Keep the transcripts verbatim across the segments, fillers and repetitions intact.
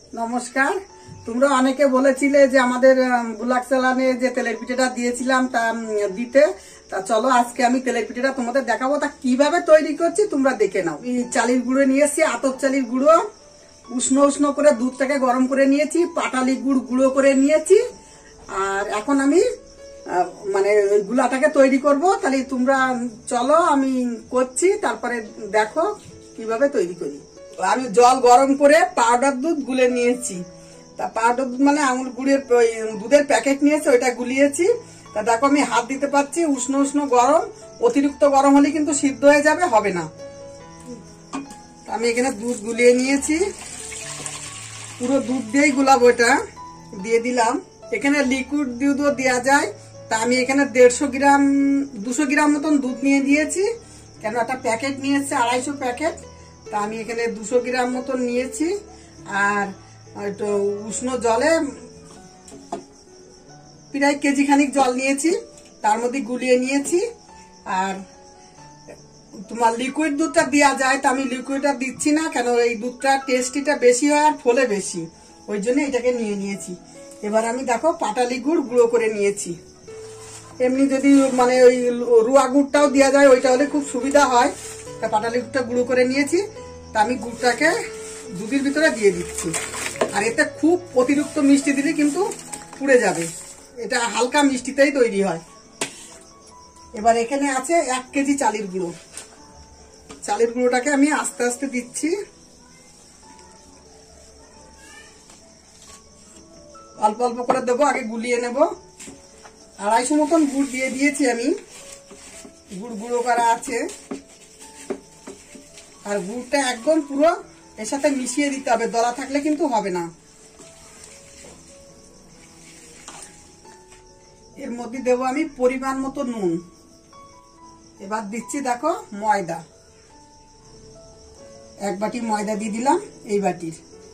নমস্কার। তোমরা অনেকে বলেছিলে যে আমাদের ব্লগ চালানে যে তেলের পিঠাটা দিয়েছিলাম তা দিতে, তা চলো আজকে আমি তেলের পিঠাটা তোমাদের দেখাবো। তা কিভাবে তৈরি করছি তোমরা দেখে নাও। এই চালের গুঁড়ো নিয়েছি, আতপ চালের গুঁড়ো, উষ্ণ উষ্ণ করে দুধটাকে গরম করে নিয়েছি, পাটালি গুড় গুঁড়ো করে নিয়েছি। আর এখন আমি মানে ওই গুলাটাকে তৈরি করব। তাহলে তোমরা চলো আমি করছি, তারপরে দেখো কিভাবে তৈরি করি। আমি জল গরম করে পাউডার দুধ গুলে নিয়েছি। তা পাউডার দুধ মানে আঙুল গুড়ের দুধের প্যাকেট নিয়েছি, ওইটা গুলিয়েছি। তা দেখো আমি হাত দিতে পারছি, উষ্ণ উষ্ণ গরম। অতিরিক্ত গরম হলে কিন্তু সিদ্ধ হয়ে যাবে, হবে না। আমি এখানে দুধ গুলিয়ে নিয়েছি, পুরো দুধ দিয়েই গুলাবো। এটা দিয়ে দিলাম। এখানে লিকুইড দুধও দেওয়া যায়। তা আমি এখানে দেড়শো গ্রাম দুশো গ্রাম মতন দুধ নিয়ে দিয়েছি, কেন একটা প্যাকেট নিয়েছে আড়াইশো প্যাকেট। তা আমি এখানে দুশো গ্রাম মতন নিয়েছি। আর একটু উষ্ণ জলে প্রায় কেজি খানিক জল নিয়েছি, তার মধ্যে গুলিয়ে নিয়েছি। আর তোমার লিকুইড দুধটা দেওয়া যায়, তা আমি লিকুইডটা দিচ্ছি না, কেন এই দুধটা টেস্টিটা বেশি হয় আর ফোলে বেশি, ওই জন্য এটাকে নিয়ে নিয়েছি। এবার আমি দেখো পাটালি গুড় গুঁড়ো করে নিয়েছি। এমনি যদি মানে ওই রুয়া গুড়টাও দেওয়া যায়, ওইটা হলে খুব সুবিধা হয়। তা পাটালি গুড়টা গুঁড়ো করে নিয়েছি। তা আমি গুড়টাকে দুধের ভিতরে দিয়ে দিচ্ছি। আর এতে খুব অতিরিক্ত মিষ্টি দিলে কিন্তু পুড়ে যাবে, এটা হালকা মিষ্টিতেই তৈরি হয়। এবার এখানে আছে এক কেজি চালের গুঁড়ো। চালের গুঁড়োটাকে আমি আস্তে আস্তে দিচ্ছি, অল্প অল্প করে দেবো, আগে গুলিয়ে নেব। আড়াইশো মতন গুড় দিয়ে দিয়েছি আমি, গুড় গুঁড়ো করা আছে। আর গুড়টা একদম পুরো এর সাথে মিশিয়ে দিতে হবে, দলা থাকলে কিন্তু হবে না। এর মধ্যে দেবো আমি পরিমাণ মতো নুন। এবার দিচ্ছি দেখো ময়দা, এক বাটি ময়দা দিয়ে দিলাম এই বাটির।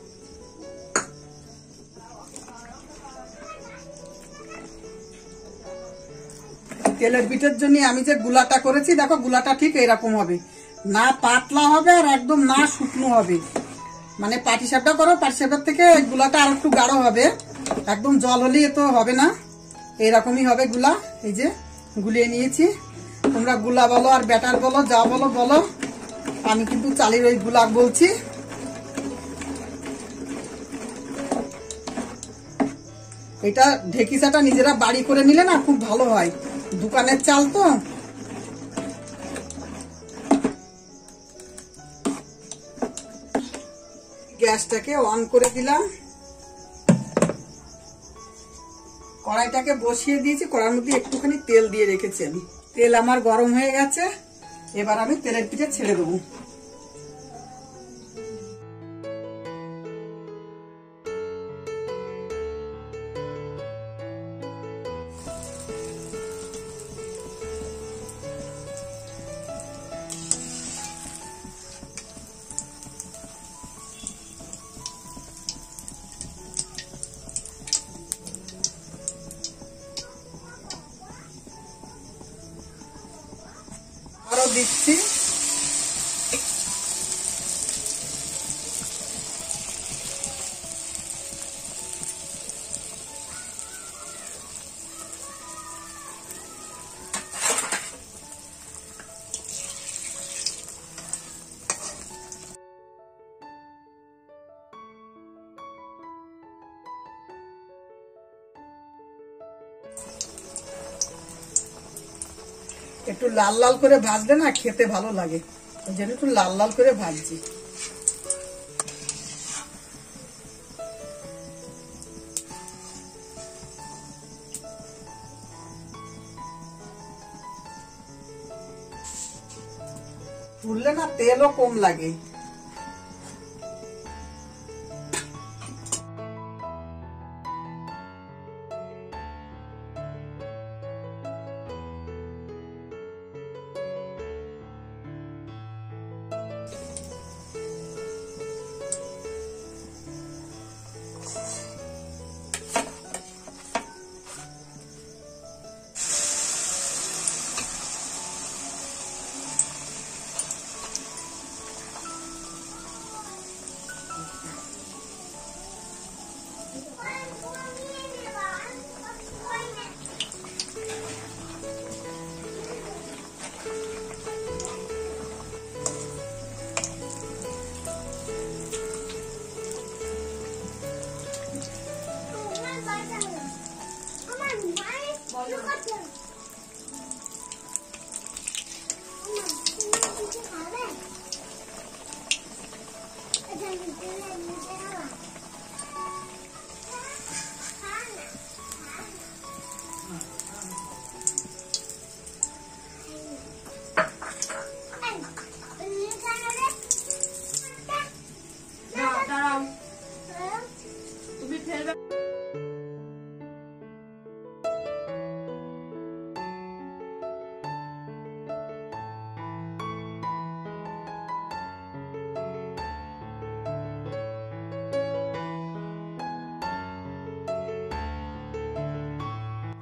তেলের পিঠের জন্য আমি যে গুলাটা করেছি, দেখো গুলাটা ঠিক এরকম হবে, না পাতলা হবে আর একদম না শুকনো হবে। মানে পাটিসাপটা করো, পাটিসাপটার থেকে গুলাটা আর একটু গাঢ় হবে, একদম জল হলেই তো হবে না, এরকমই হবে গুলা। এই যে গুলিয়ে নিয়েছি। তোমরা গুলা বলো আর ব্যাটার বলো, যা বলো বলো, আমি কিন্তু চালের ওই গুলা বলছি। এটা ঢেকিসাটা নিজেরা বাড়ি করে নিলে না খুব ভালো হয়, দোকানের চাল তো। গ্যাসটাকে অন করে দিলাম, কড়াইটাকে বসিয়ে দিয়েছি। কড়াইয়ের মধ্যে একটুখানি তেল দিয়ে রেখেছি আমি। তেল আমার গরম হয়ে গেছে, এবার আমি তেলের পিঠে ছেড়ে দেবো। আরো দিচ্ছি। একটু লাল লাল করে ভাজলে না খেতে ভালো লাগে, ওই জন্য একটু লাল লাল করে ভাজছি। পুড়লে না তেলও কম লাগে।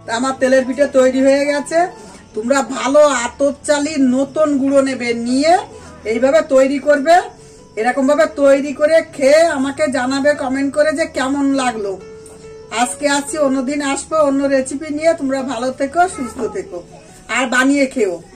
আমার তেলের পিঠে তৈরি হয়ে গেছে। তোমরা ভালো আতপ চালি নতুন গুঁড়ো নেবে, নিয়ে এইভাবে তৈরি করবে। এরকম ভাবে তৈরি করে খেয়ে আমাকে জানাবে কমেন্ট করে যে কেমন লাগলো। আজকে আসছি, অন্যদিন আসবো অন্য রেসিপি নিয়ে। তোমরা ভালো থেকো, সুস্থ থেকো, আর বানিয়ে খেও।